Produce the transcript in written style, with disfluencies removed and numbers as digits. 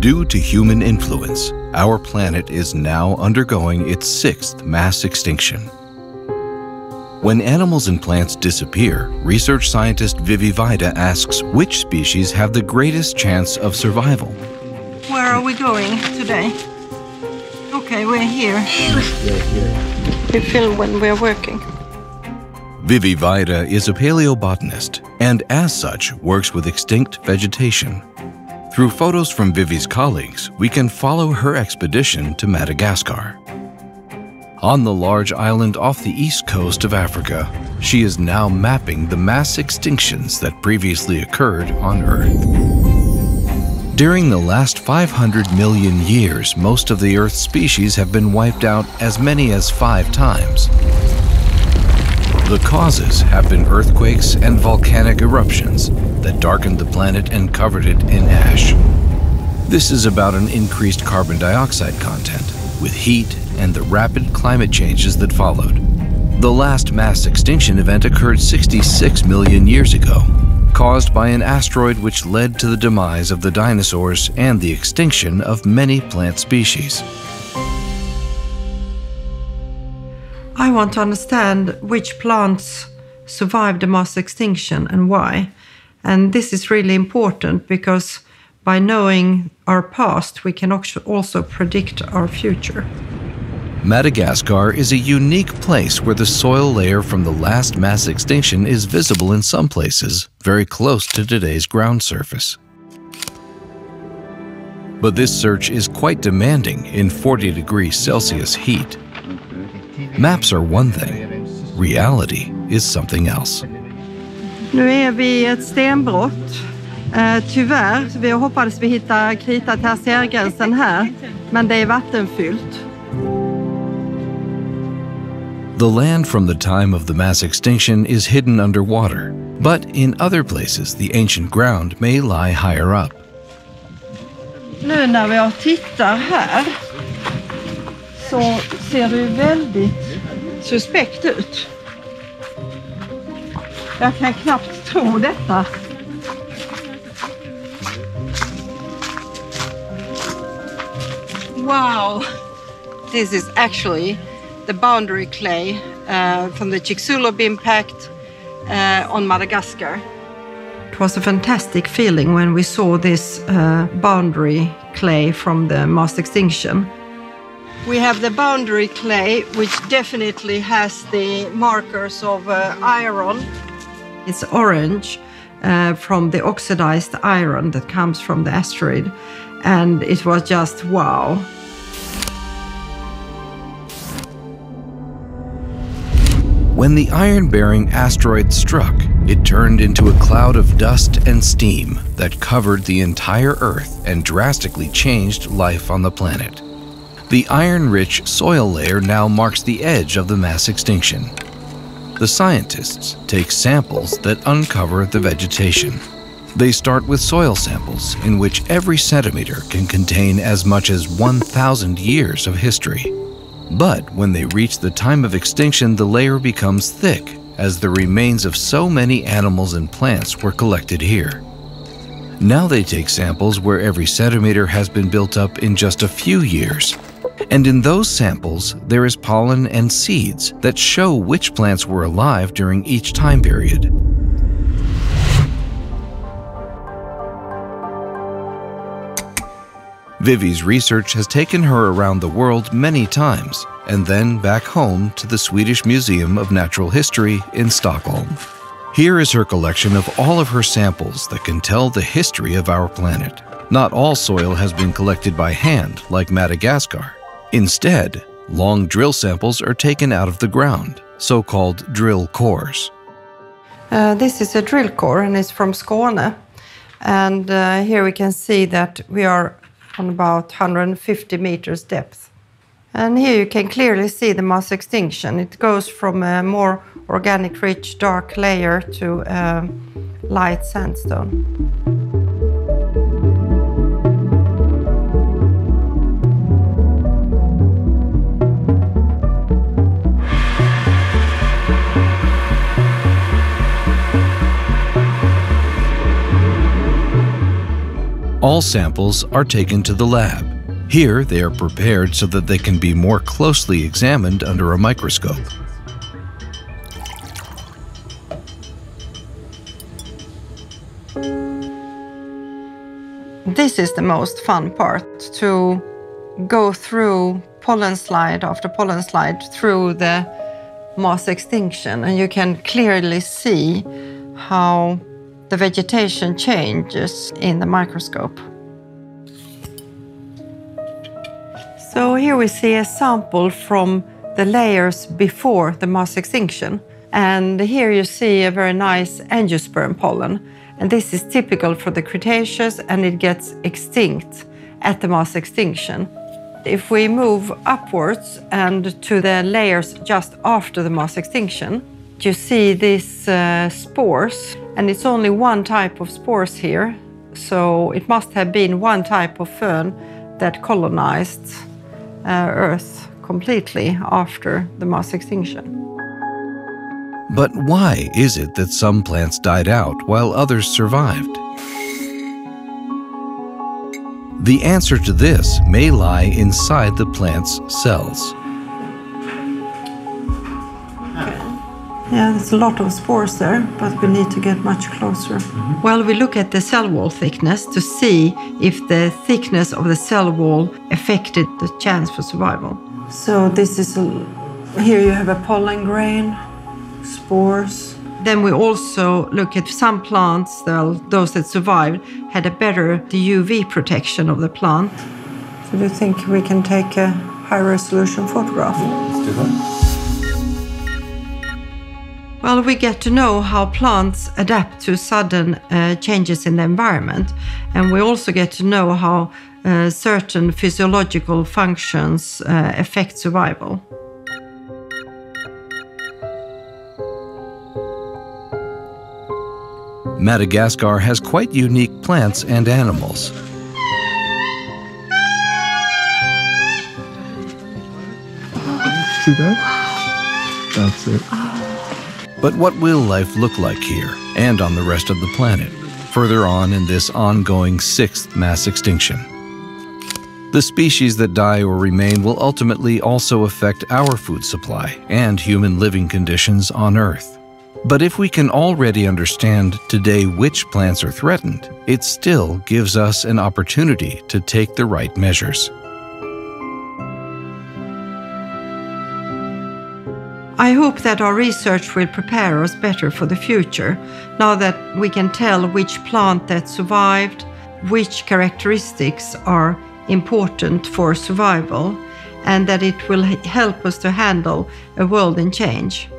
Due to human influence, our planet is now undergoing its 6th mass extinction. When animals and plants disappear, research scientist Vivi Vajda asks which species have the greatest chance of survival. Where are we going today? Okay, we're here. We film when we're working. Vivi Vajda is a paleobotanist and, as such, works with extinct vegetation. Through photos from Vivi's colleagues, we can follow her expedition to Madagascar. On the large island off the east coast of Africa, she is now mapping the mass extinctions that previously occurred on Earth. During the last 500 million years, most of the Earth's species have been wiped out as many as 5 times. The causes have been earthquakes and volcanic eruptions that darkened the planet and covered it in ash. This is about an increased carbon dioxide content, with heat and the rapid climate changes that followed. The last mass extinction event occurred 66 million years ago, caused by an asteroid which led to the demise of the dinosaurs and the extinction of many plant species. I want to understand which plants survived the mass extinction and why. And this is really important because by knowing our past, we can also predict our future. Madagascar is a unique place where the soil layer from the last mass extinction is visible in some places, very close to today's ground surface. But this search is quite demanding in 40 degrees Celsius heat. Maps are one thing, reality is something else. Nu är vi i ett stenbrott. Tyvärr, vi hoppades vi hitta krita tertiärgränsen här, men det är vattenfyllt. The land from the time of the mass extinction is hidden underwater, but in other places the ancient ground may lie higher up. Nu när vi tittar här så ser det väldigt suspekt ut. Jag kan knappt tro detta. Wow! This is actually the boundary clay from the Chicxulub impact on Madagascar. It was a fantastic feeling when we saw this boundary clay from the mass extinction. We have the boundary clay, which definitely has the markers of iron. It's orange from the oxidized iron that comes from the asteroid. And it was just wow. When the iron-bearing asteroid struck, it turned into a cloud of dust and steam that covered the entire Earth and drastically changed life on the planet. The iron-rich soil layer now marks the edge of the mass extinction. The scientists take samples that uncover the vegetation. They start with soil samples in which every centimeter can contain as much as 1,000 years of history. But when they reach the time of extinction, the layer becomes thick as the remains of so many animals and plants were collected here. Now they take samples where every centimeter has been built up in just a few years. And in those samples, there is pollen and seeds that show which plants were alive during each time period. Vivi's research has taken her around the world many times, and then back home to the Swedish Museum of Natural History in Stockholm. Here is her collection of all of her samples that can tell the history of our planet. Not all soil has been collected by hand, like Madagascar. Instead, long drill samples are taken out of the ground, so-called drill cores. This is a drill core, and it's from Skåne. And here we can see that we are on about 150 meters depth. And here you can clearly see the mass extinction. It goes from a more organic rich dark layer to light sandstone. All samples are taken to the lab. Here, they are prepared so that they can be more closely examined under a microscope. This is the most fun part, to go through pollen slide after pollen slide through the mass extinction, and you can clearly see how the vegetation changes in the microscope. So here we see a sample from the layers before the mass extinction. And here you see a very nice angiosperm pollen. And this is typical for the Cretaceous, and it gets extinct at the mass extinction. If we move upwards and to the layers just after the mass extinction, you see these spores, and it's only one type of spores here. So it must have been one type of fern that colonized Earth completely after the mass extinction. But why is it that some plants died out while others survived? The answer to this may lie inside the plant's cells. Yeah, there's a lot of spores there, but we need to get much closer. Well, we look at the cell wall thickness to see if the thickness of the cell wall affected the chance for survival. So this is, here you have a pollen grain, spores. Then we also look at some plants, those that survived, had a better UV protection of the plant. So do you think we can take a high-resolution photograph? Let's do that. Well, we get to know how plants adapt to sudden changes in the environment, and we also get to know how certain physiological functions affect survival. Madagascar has quite unique plants and animals. See that? That's it. But what will life look like here and on the rest of the planet, further on in this ongoing sixth mass extinction? The species that die or remain will ultimately also affect our food supply and human living conditions on Earth. But if we can already understand today which plants are threatened, it still gives us an opportunity to take the right measures. I hope that our research will prepare us better for the future, now that we can tell which plant that survived, which characteristics are important for survival, and that it will help us to handle a world in change.